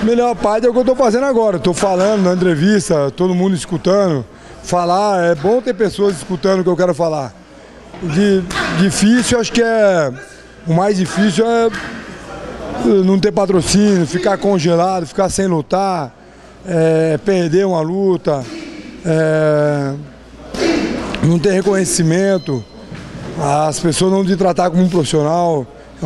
Melhor parte é o que eu tô fazendo agora. Tô falando na entrevista, todo mundo escutando. Falar, é bom ter pessoas escutando o que eu quero falar. Difícil, acho que é... O mais difícil é não ter patrocínio, ficar congelado, ficar sem lutar, perder uma luta, não ter reconhecimento, as pessoas não te tratar como um profissional.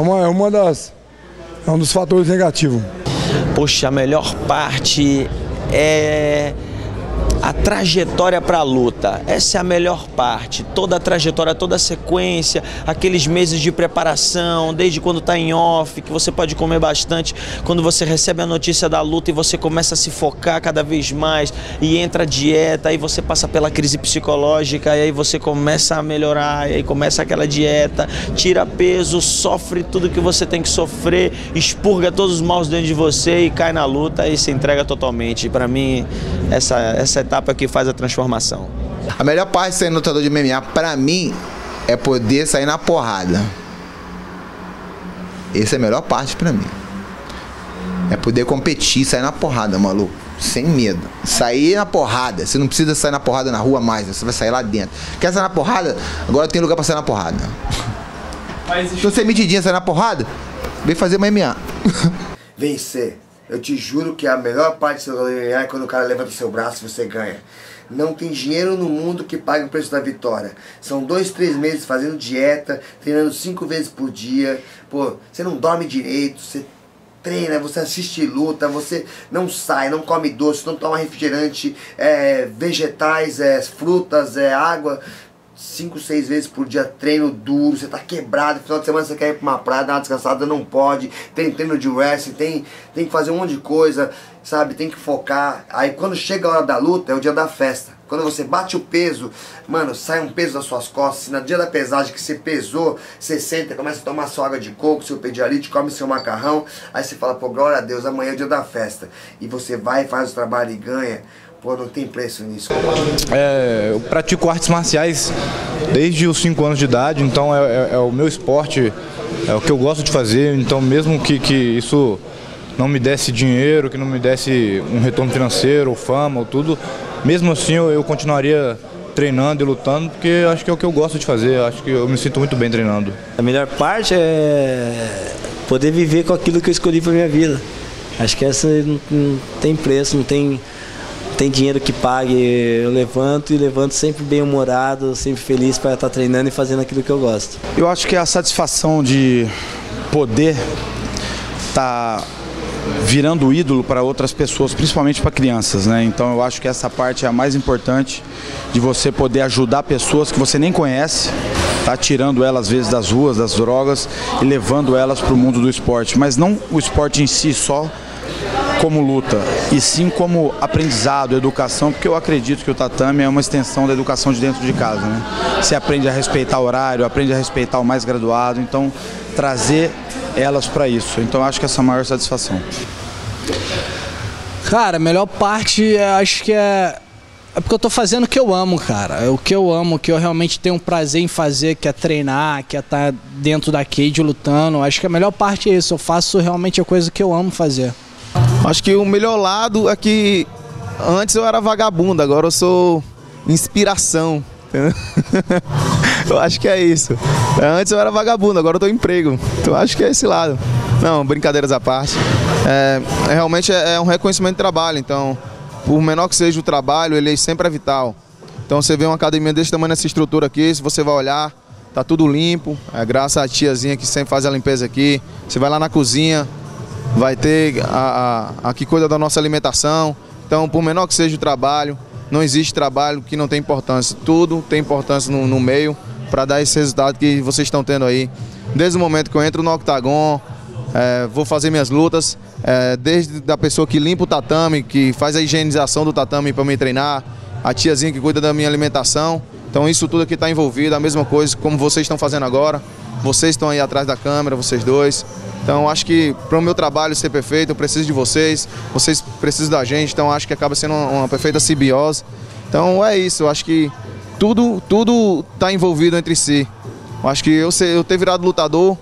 É um dos fatores negativos. Poxa, a melhor parte é a trajetória para a luta. Essa é a melhor parte. Toda a trajetória, toda a sequência, aqueles meses de preparação, desde quando está em off, que você pode comer bastante, quando você recebe a notícia da luta e você começa a se focar cada vez mais e entra a dieta, aí você passa pela crise psicológica, e aí você começa a melhorar, e aí começa aquela dieta, tira peso, sofre tudo que você tem que sofrer, expurga todos os maus dentro de você e cai na luta e se entrega totalmente. Para mim, essa etapa que faz a transformação. A melhor parte de ser lutador de MMA, pra mim, é poder sair na porrada. Essa é a melhor parte pra mim. É poder competir, sair na porrada, maluco. Sem medo. Sair na porrada. Você não precisa sair na porrada na rua mais, você vai sair lá dentro. Quer sair na porrada? Agora tem lugar pra sair na porrada. Se você é medidinha, sair na porrada, vem fazer uma MMA. Vencer. Eu te juro que a melhor parte do seu MMA é quando o cara levanta o seu braço e você ganha. Não tem dinheiro no mundo que pague o preço da vitória. São 2, 3 meses fazendo dieta, treinando 5 vezes por dia. Pô, você não dorme direito, você treina, você assiste luta, você não sai, não come doce, não toma refrigerante, vegetais, frutas, água. 5, 6 vezes por dia, treino duro, você tá quebrado, final de semana você quer ir pra uma praia, dar uma descansada, não pode, tem treino de wrestling, tem que fazer um monte de coisa, sabe, tem que focar. Aí quando chega a hora da luta, é o dia da festa. Quando você bate o peso, mano, sai um peso das suas costas. Se no dia da pesagem que você pesou, você senta, começa a tomar sua água de coco, seu pedialite, come seu macarrão, aí você fala, pô, glória a Deus, amanhã é o dia da festa. E você vai, faz o trabalho e ganha. Pô, não tem preço nisso. Eu pratico artes marciais desde os 5 anos de idade, então é o meu esporte, é o que eu gosto de fazer. Então mesmo que isso não me desse dinheiro, que não me desse um retorno financeiro, ou fama, ou tudo, mesmo assim eu continuaria treinando e lutando, porque acho que é o que eu gosto de fazer, acho que eu me sinto muito bem treinando. A melhor parte é poder viver com aquilo que eu escolhi para minha vida. Acho que essa não tem preço, não tem dinheiro que pague. Eu levanto sempre bem-humorado, sempre feliz para estar treinando e fazendo aquilo que eu gosto. Eu acho que é a satisfação de poder estar virando ídolo para outras pessoas, principalmente para crianças, né? Então eu acho que essa parte é a mais importante, de você poder ajudar pessoas que você nem conhece, tá tirando elas às vezes das ruas, das drogas e levando elas para o mundo do esporte, mas não o esporte em si só como luta, e sim como aprendizado, educação, porque eu acredito que o tatame é uma extensão da educação de dentro de casa, né? Você aprende a respeitar o horário, aprende a respeitar o mais graduado, então trazer elas para isso. Então acho que essa é a maior satisfação. Cara, a melhor parte acho que é porque eu tô fazendo o que eu amo, cara. O que eu amo, o que eu realmente tenho prazer em fazer, que é treinar, que é estar dentro da cage lutando. Acho que a melhor parte é isso, eu faço realmente a coisa que eu amo fazer. Acho que o melhor lado é que antes eu era vagabundo, agora eu sou inspiração. Eu acho que é isso. Antes eu era vagabundo, agora eu tô em emprego. Então acho que é esse lado. Não, brincadeiras à parte. Realmente é um reconhecimento de trabalho, então por menor que seja o trabalho, ele sempre é vital. Então você vê uma academia desse tamanho, nessa estrutura aqui, se você vai olhar, tá tudo limpo, graças à tiazinha que sempre faz a limpeza aqui. Você vai lá na cozinha, vai ter a que cuida da nossa alimentação. Então, por menor que seja o trabalho, não existe trabalho que não tem importância. Tudo tem importância no meio para dar esse resultado que vocês estão tendo aí. Desde o momento que eu entro no octagon, vou fazer minhas lutas, desde a pessoa que limpa o tatame, que faz a higienização do tatame para me treinar, a tiazinha que cuida da minha alimentação. Então isso tudo aqui está envolvido, a mesma coisa como vocês estão fazendo agora. Vocês estão aí atrás da câmera, vocês dois. Então acho que para o meu trabalho ser perfeito, eu preciso de vocês, vocês precisam da gente, então acho que acaba sendo uma perfeita simbiose. Então é isso, eu acho que tudo está envolvido entre si. Eu acho que eu ter virado lutador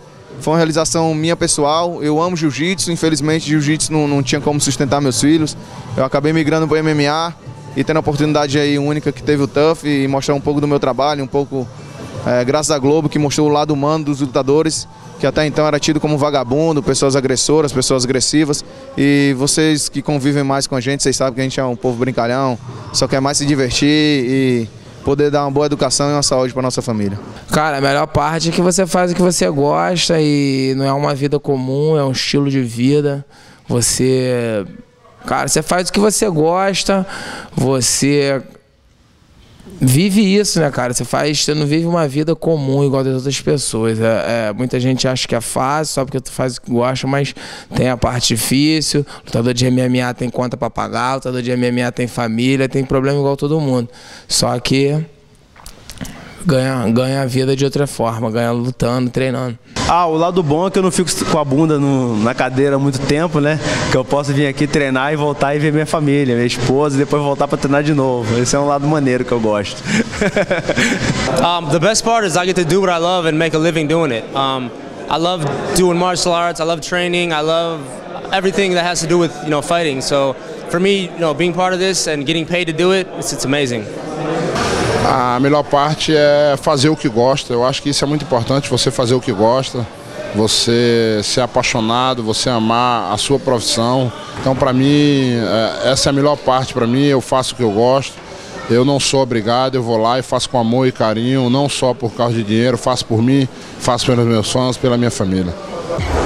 foi uma realização minha pessoal. Eu amo jiu-jitsu, infelizmente jiu-jitsu não tinha como sustentar meus filhos. Eu acabei migrando para o MMA e tendo a oportunidade aí única que teve o TUF e mostrar um pouco do meu trabalho, um pouco, graças à Globo, que mostrou o lado humano dos lutadores, que até então era tido como vagabundo, pessoas agressoras, pessoas agressivas. E vocês que convivem mais com a gente, vocês sabem que a gente é um povo brincalhão, só quer mais se divertir e poder dar uma boa educação e uma saúde para nossa família. Cara, a melhor parte é que você faz o que você gosta e não é uma vida comum, é um estilo de vida. Cara, você faz o que você gosta, você vive isso, né, cara? Você não vive uma vida comum igual das outras pessoas. Muita gente acha que é fácil só porque tu faz o que gosta, mas tem a parte difícil. Lutador de MMA tem conta pra pagar, lutador de MMA tem família, tem problema igual todo mundo. Só que ganha a vida de outra forma, ganha lutando, treinando. O lado bom é que eu não fico com a bunda na cadeira há muito tempo, né? Que eu posso vir aqui treinar e voltar e ver minha família, minha esposa, e depois voltar para treinar de novo. Esse é um lado maneiro que eu gosto. The best part is I get to do what I love and make a living doing it. I love doing martial arts, I love training, I love everything that has to do with, fighting. So for me, being part of this and getting paid to do it, it's amazing. A melhor parte é fazer o que gosta. Eu acho que isso é muito importante, você fazer o que gosta, você ser apaixonado, você amar a sua profissão. Então, para mim, essa é a melhor parte para mim. Eu faço o que eu gosto, eu não sou obrigado, eu vou lá e faço com amor e carinho, não só por causa de dinheiro, faço por mim, faço pelos meus fãs, pela minha família.